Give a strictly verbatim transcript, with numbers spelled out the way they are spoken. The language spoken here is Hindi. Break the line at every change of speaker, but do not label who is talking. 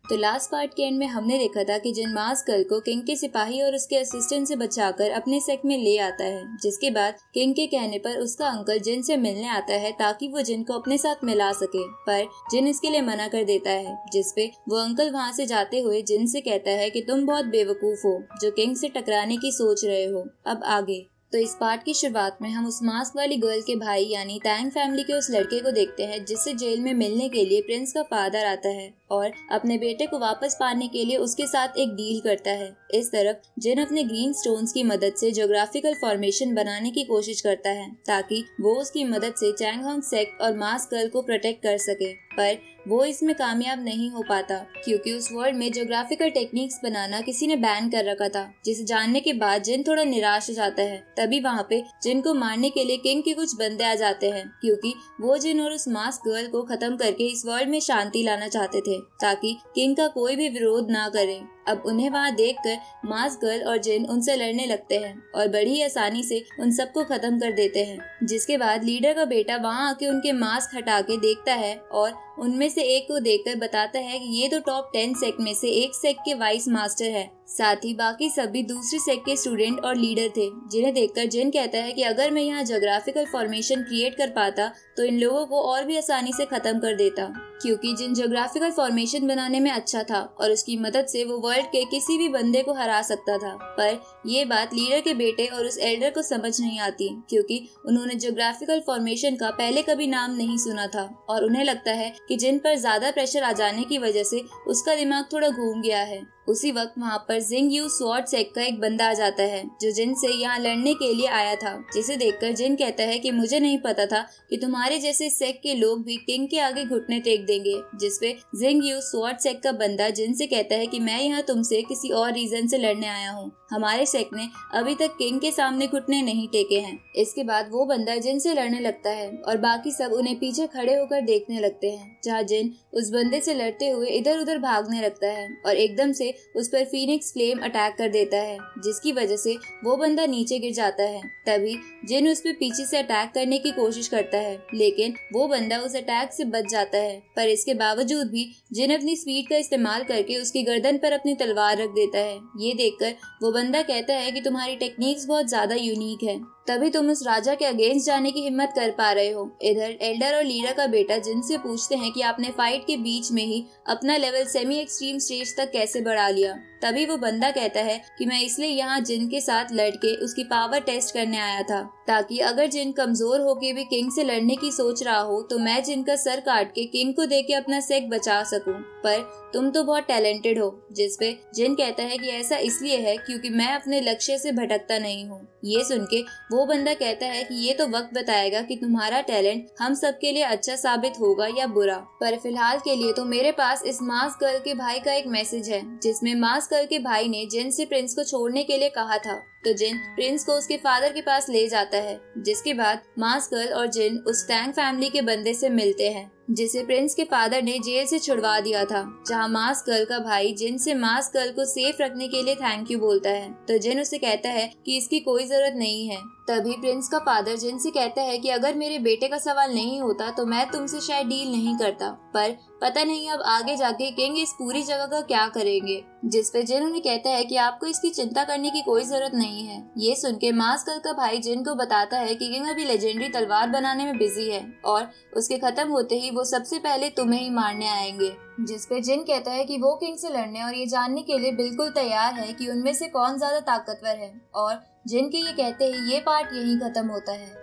तो लास्ट पार्ट के एंड में हमने देखा था कि जिन मास्क गर्ल को किंग के सिपाही और उसके असिस्टेंट से बचाकर अपने सेक्ट में ले आता है, जिसके बाद किंग के कहने पर उसका अंकल जिन से मिलने आता है ताकि वो जिन को अपने साथ मिला सके, पर जिन इसके लिए मना कर देता है, जिसपे वो अंकल वहाँ से जाते हुए जिन से कहता है कि तुम बहुत बेवकूफ हो जो किंग से टकराने की सोच रहे हो। अब आगे तो इस पार्ट की शुरुआत में हम उस मास्क वाली गर्ल के भाई यानी टैंग फैमिली के उस लड़के को देखते हैं जिससे जेल में मिलने के लिए प्रिंस का फादर आता है और अपने बेटे को वापस पाने के लिए उसके साथ एक डील करता है। इस तरफ जिन अपने ग्रीन स्टोन्स की मदद से ज्योग्राफिकल फॉर्मेशन बनाने की कोशिश करता है ताकि वो उसकी मदद से चैंगहोंग सेक्ट और मास्क गर्ल को प्रोटेक्ट कर सके, पर वो इसमें कामयाब नहीं हो पाता क्योंकि उस वर्ल्ड में ज्योग्राफिकल टेक्निक्स बनाना किसी ने बैन कर रखा था, जिसे जानने के बाद जिन थोड़ा निराश हो जाता है। तभी वहाँ पे जिन को मारने के लिए किंग के कुछ बंदे आ जाते हैं क्योंकि वो जिन और उस मास्क गर्ल को खत्म करके इस वर्ल्ड में शांति लाना चाहते थे ताकि किंग का कोई भी विरोध ना करे। अब उन्हें वहाँ देखकर मास्क गर्ल और जिन उनसे लड़ने लगते हैं और बड़ी आसानी से उन सबको खत्म कर देते हैं, जिसके बाद लीडर का बेटा वहाँ आके उनके मास्क हटा के देखता है और उनमें से एक को देखकर बताता है कि ये तो टॉप टेन सेक्ट में से एक सेक्ट के वाइस मास्टर है। साथ ही बाकी सभी दूसरे सेक्ट के स्टूडेंट और लीडर थे, जिन्हें देखकर जिन कहता है कि अगर मैं यहाँ ज्योग्राफिकल फॉर्मेशन क्रिएट कर पाता तो इन लोगों को और भी आसानी से खत्म कर देता, क्योंकि जिन ज्योग्राफिकल फॉर्मेशन बनाने में अच्छा था और उसकी मदद से वो वर्ल्ड के किसी भी बंदे को हरा सकता था। पर ये बात लीडर के बेटे और उस एल्डर को समझ नहीं आती क्योंकि उन्होंने ज्योग्राफिकल फॉर्मेशन का पहले कभी नाम नहीं सुना था और उन्हें लगता है कि जिन पर ज्यादा प्रेशर आ जाने की वजह से उसका दिमाग थोड़ा घूम गया है। उसी वक्त वहाँ पर जिंग यू स्वॉर्ड सेक्ट का एक बंदा आ जाता है जो जिन से यहाँ लड़ने के लिए आया था, जिसे देखकर जिन कहता है कि मुझे नहीं पता था कि तुम्हारे जैसे सेक्ट के लोग भी किंग के आगे घुटने टेक देंगे। जिसपे जिंग यू स्वॉर्ड सेक्ट का बंदा जिन से कहता है कि मैं यहाँ तुमसे किसी और रीजन से लड़ने आया हूँ, हमारे सेक्ट ने अभी तक किंग के सामने घुटने नहीं टेके हैं। इसके बाद वो बंदा जिन से लड़ने लगता है और बाकी सब उन्हें पीछे खड़े होकर देखने लगते हैं, जहाँ जिन उस बंदे से लड़ते हुए इधर उधर भागने लगता है और एकदम से उस पर फीनिक्स फ्लेम अटैक कर देता है, जिसकी वजह से वो बंदा नीचे गिर जाता है। तभी जिन उस पर पीछे से अटैक करने की कोशिश करता है, लेकिन वो बंदा उस अटैक से बच जाता है। पर इसके बावजूद भी जिन अपनी स्पीड का इस्तेमाल करके उसकी गर्दन पर अपनी तलवार रख देता है। ये देखकर वो बंदा कहता है कि तुम्हारी टेक्निक्स बहुत ज्यादा यूनिक है, तभी तुम उस राजा के अगेंस्ट जाने की हिम्मत कर पा रहे हो। इधर एल्डर और लीडर का बेटा जिनसे पूछते हैं कि आपने फाइट के बीच में ही अपना लेवल सेमी एक्सट्रीम स्टेज तक कैसे बढ़ा लिया। तभी वो बंदा कहता है कि मैं इसलिए यहाँ जिन के साथ लड़के उसकी पावर टेस्ट करने आया था, ताकि अगर जिन कमजोर होके भी किंग से लड़ने की सोच रहा हो तो मैं जिन का सर काट के किंग को देके अपना सेक्ट बचा सकूं। पर तुम तो बहुत टैलेंटेड हो। जिसपे जिन कहता है कि ऐसा इसलिए है क्योंकि मैं अपने लक्ष्य से भटकता नहीं हूँ। ये सुन के वो बंदा कहता है कि ये तो वक्त बताएगा कि तुम्हारा टैलेंट हम सबके लिए अच्छा साबित होगा या बुरा, पर फिलहाल के लिए तो मेरे पास इस मास्क गर्ल के भाई का एक मैसेज है, जिसमें मास्क गर्ल के भाई ने जिन से प्रिंस को छोड़ने के लिए कहा था। तो जिन प्रिंस को उसके फादर के पास ले जाता है, जिसके बाद मास्क गर्ल और जिन उस टैंग फैमिली के बंदे से मिलते हैं जिसे प्रिंस के फादर ने जेल से छुड़वा दिया था, जहां मास्क गर्ल का भाई जिन से मास्क गर्ल को सेफ रखने के लिए थैंक यू बोलता है। तो जिन उसे कहता है कि इसकी कोई जरूरत नहीं है। तभी प्रिंस का फादर जिन से कहता है कि अगर मेरे बेटे का सवाल नहीं होता तो मैं तुमसे शायद डील नहीं करता, पर पता नहीं अब आगे जाके किंग इस पूरी जगह का क्या करेंगे। जिसपे जिन उन्हें कहता है कि आपको इसकी चिंता करने की कोई जरूरत नहीं है। ये सुन के मास्क गर्ल का भाई जिन को बताता है कि किंग अभी लेजेंडरी तलवार बनाने में बिजी है और उसके खत्म होते ही वो सबसे पहले तुम्हें ही मारने आएंगे। जिसपे जिन कहता है कि वो किंग से लड़ने और ये जानने के लिए बिल्कुल तैयार है कि उनमें से कौन ज्यादा ताकतवर है, और जिन के ये कहते ही ये पार्ट यहीं खत्म होता है।